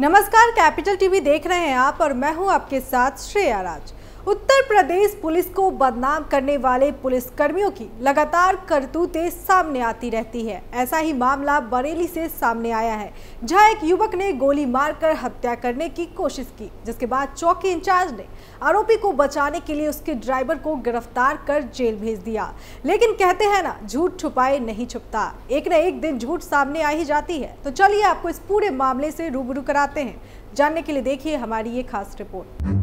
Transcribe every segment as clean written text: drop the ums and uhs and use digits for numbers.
नमस्कार, capital TV देख रहे हैं आप और मैं हूं आपके साथ श्रेया राज। उत्तर प्रदेश पुलिस को बदनाम करने वाले पुलिस कर्मियों की लगातार करतूतें सामने आती रहती है। ऐसा ही मामला बरेली से सामने आया है, जहां एक युवक ने गोली मारकर हत्या करने की कोशिश की, जिसके बाद चौकी इंचार्ज ने आरोपी को बचाने के लिए उसके ड्राइवर को गिरफ्तार कर जेल भेज दिया। लेकिन कहते हैं ना, झूठ छुपाए नहीं छुपता, एक न एक दिन झूठ सामने आ ही जाती है। तो चलिए आपको इस पूरे मामले से रूबरू कराते हैं। जानने के लिए देखिए हमारी ये खास रिपोर्ट।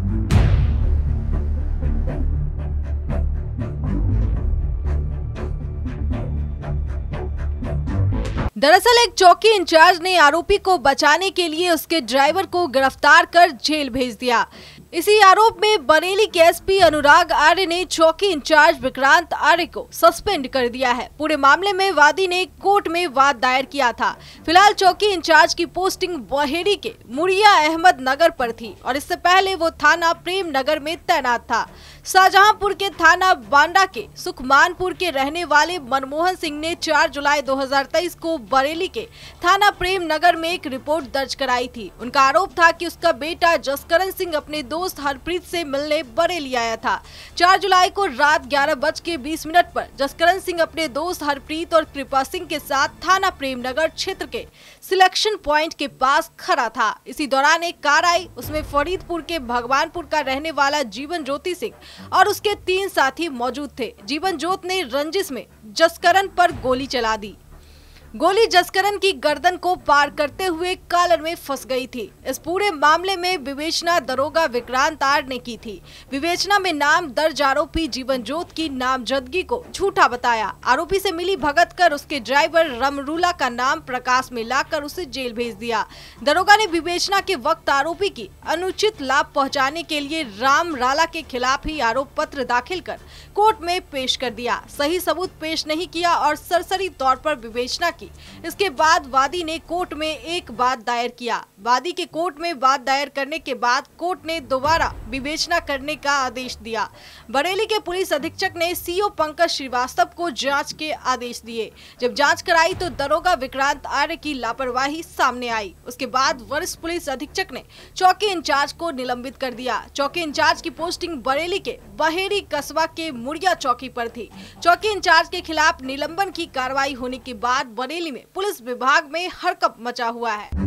दरअसल एक चौकी इंचार्ज ने आरोपी को बचाने के लिए उसके ड्राइवर को गिरफ्तार कर जेल भेज दिया। इसी आरोप में बरेली के एसपी अनुराग आर्य ने चौकी इंचार्ज विक्रांत आर्य को सस्पेंड कर दिया है। पूरे मामले में वादी ने कोर्ट में वाद दायर किया था। फिलहाल चौकी इंचार्ज की पोस्टिंग बहेड़ी के मुड़िया अहमद नगर पर थी और इससे पहले वो थाना प्रेम नगर में तैनात था। शाहजहांपुर के थाना बांडा के सुखमानपुर के रहने वाले मनमोहन सिंह ने 4 जुलाई 2023 को बरेली के थाना प्रेम नगर में एक रिपोर्ट दर्ज कराई थी। उनका आरोप था कि उसका बेटा जसकरण सिंह अपने दोस्त हरप्रीत से मिलने बरेली आया था। 4 जुलाई को रात 11:20 पर जसकरण सिंह अपने दोस्त हरप्रीत और कृपा सिंह के साथ थाना प्रेम नगर क्षेत्र के सिलेक्शन पॉइंट के पास खड़ा था। इसी दौरान एक कार आई, उसमें फरीदपुर के भगवानपुर का रहने वाला जीवन ज्योति सिंह और उसके 3 साथी मौजूद थे। जीवन ज्योत ने रंजिश में जसकरण पर गोली चला दी। गोली जसकरण की गर्दन को पार करते हुए कॉलर में फंस गई थी। इस पूरे मामले में विवेचना दरोगा विक्रांत आर्य ने की थी। विवेचना में नाम दर्ज आरोपी जीवन ज्योत की नामजदगी को झूठा बताया। आरोपी से मिली भगत कर उसके ड्राइवर रमरूला का नाम प्रकाश में लाकर उसे जेल भेज दिया। दरोगा ने विवेचना के वक्त आरोपी की अनुचित लाभ पहुँचाने के लिए राम राला के खिलाफ ही आरोप पत्र दाखिल कर कोर्ट में पेश कर दिया। सही सबूत पेश नहीं किया और सरसरी तौर पर विवेचना की। इसके बाद वादी ने कोर्ट में एक वाद दायर किया। वादी के कोर्ट में वाद दायर करने के बाद कोर्ट ने दोबारा विवेचना करने का आदेश दिया। बरेली के पुलिस अधीक्षक ने सीओ पंकज श्रीवास्तव को जांच के आदेश दिए। जब जांच कराई तो दरोगा विक्रांत आर्य की लापरवाही सामने आई। उसके बाद वरिष्ठ पुलिस अधीक्षक ने चौकी इंचार्ज को निलंबित कर दिया। चौकी इंचार्ज की पोस्टिंग बरेली के बहेड़ी कस्बा के मुड़िया चौकी पर थी। चौकी इंचार्ज के खिलाफ निलंबन की कार्रवाई होने के बाद बरेली में पुलिस विभाग में हड़कंप मचा हुआ है।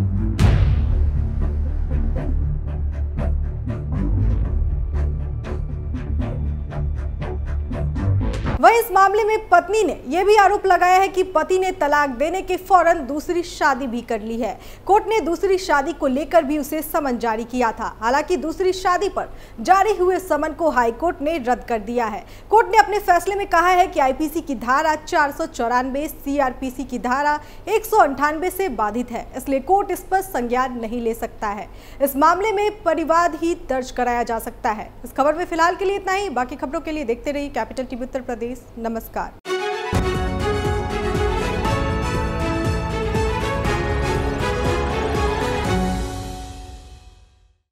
वहीं इस मामले में पत्नी ने यह भी आरोप लगाया है कि पति ने तलाक देने के फौरन दूसरी शादी भी कर ली है। कोर्ट ने दूसरी शादी को लेकर भी उसे समन जारी किया था। हालांकि दूसरी शादी पर जारी हुए समन को हाई कोर्ट ने रद्द कर दिया है। कोर्ट ने अपने फैसले में कहा है कि आईपीसी की धारा 494 सीआरपीसी की धारा 198 से बाधित है, इसलिए कोर्ट इस पर संज्ञान नहीं ले सकता है। इस मामले में परिवाद ही दर्ज कराया जा सकता है। इस खबर में फिलहाल के लिए इतना ही। बाकी खबरों के लिए देखते रहिए कैपिटल टीवी उत्तर प्रदेश। नमस्कार।